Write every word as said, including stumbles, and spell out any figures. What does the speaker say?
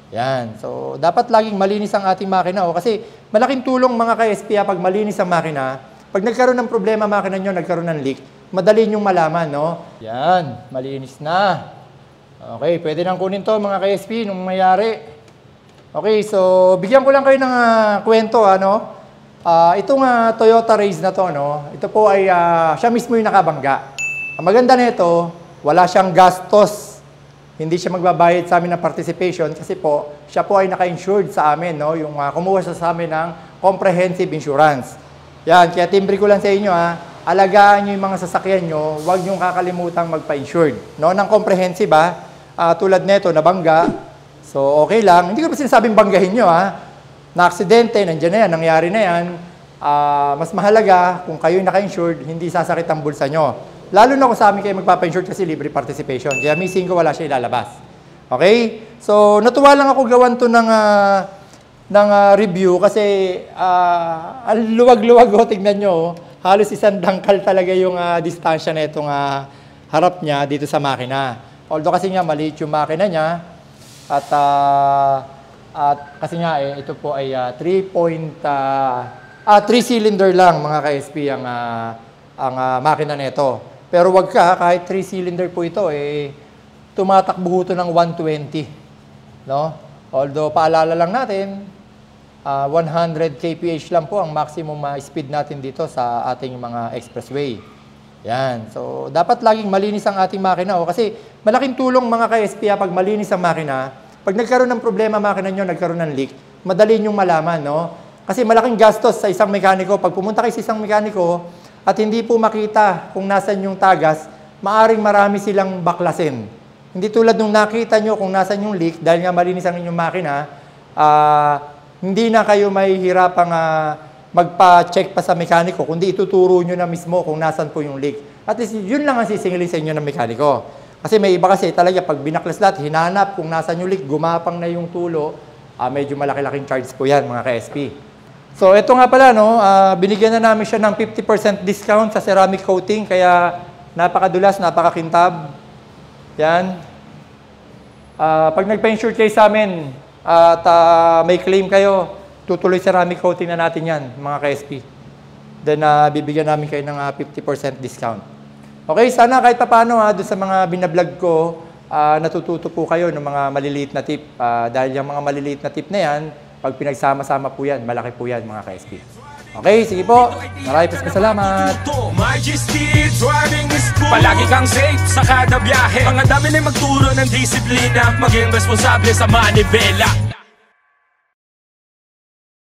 Yan. So, dapat laging malinis ang ating makina. O, kasi malaking tulong mga ka-S P pag malinis ang makina. Pag nagkaroon ng problema makina nyo, nagkaroon ng leak, madali nyong malaman, no? Yan. Malinis na. Okay, pwede nang kunin to mga ka-S P nung mayari. Okay, so bigyan ko lang kayo ng uh, kwento, ano? Uh, itong uh, Toyota Race na to, no? Ito po ay, uh, siya mismo yung nakabangga. Ang maganda nito, wala siyang gastos. Hindi siya magbabayad sa amin ng participation kasi po, siya po ay naka-insured sa amin, no? Yung uh, kumuha siya sa amin ng comprehensive insurance. Yan, kaya timbre ko lang sa inyo, ha? Alagaan nyo yung mga sasakyan nyo, huwag nyo kakalimutang magpa-insured, no? Ng comprehensive, ha? Uh, tulad nito, nabangga. So, okay lang. Hindi ko pa sinasabing banggahin nyo, ha? Na-aksidente, nandiyan na yan, nangyari na yan. Uh, mas mahalaga, kung kayo naka-insured, hindi sasakit ang bulsa nyo. Lalo na kung sa amin kayo magpapa-insure kasi libre participation. Kaya missing ko, wala siya ilalabas. Okay? So, natuwa lang ako gawan to ng, uh, ng uh, review kasi uh, ang luwag-luwag ho, tignan nyo. Halos isang dangkal talaga yung uh, distansya na itong uh, harap niya dito sa makina. Although kasi nga maliit yung makina niya at, uh, at kasi nga eh, ito po ay uh, three point, uh, ah, three cylinder lang mga ka-S P ang, uh, ang uh, makina nito. Pero wag ka, kahit three cylinder po ito, eh, tumatakbo ito ng one twenty. No? Although, paalala lang natin, uh, one hundred K P H lang po ang maximum uh, speed natin dito sa ating mga expressway. Yan. So, dapat laging malinis ang ating makina. O, kasi malaking tulong mga ka-S P pag malinis ang makina. Pag nagkaroon ng problema makina nyo, nagkaroon ng leak, madali nyong malaman. No? Kasi malaking gastos sa isang mekaniko. Pag pumunta kayo sa isang mekaniko, at hindi po makita kung nasan yung tagas, maaring marami silang baklasin. Hindi tulad nung nakita nyo kung nasan yung leak, dahil nga malinis ang inyong makina, uh, hindi na kayo mahihirapang uh, magpa-check pa sa mekaniko, kundi ituturo nyo na mismo kung nasan po yung leak. At least yun lang ang sisingilin sa inyo ng mekaniko. Kasi may iba kasi talaga pag binaklas lahat, hinanap kung nasan yung leak, gumapang na yung tulo, uh, medyo malaki-laking charge po yan mga ka-S P. So, ito nga pala, no, uh, binigyan na namin siya ng fifty percent discount sa ceramic coating, kaya napakadulas, napakakintab. Yan. Uh, pag nagpa-insure kayo sa amin at uh, may claim kayo, tutuloy ceramic coating na natin yan, mga ka-S P. Then, uh, bibigyan namin kayo ng uh, fifty percent discount. Okay, sana kahit pa paano, ha, doon sa mga binablog ko, uh, natututo po kayo ng mga maliliit na tip. Uh, dahil yung mga maliliit na tip na yan, pag pinagsama-sama po yan, malaki po yan mga ka-S P. Okay, sige po. Maraming salamat. Palagi kang safe sa kada biyahe. Ang dami na magturo ng disiplina, maging responsable sa manibela.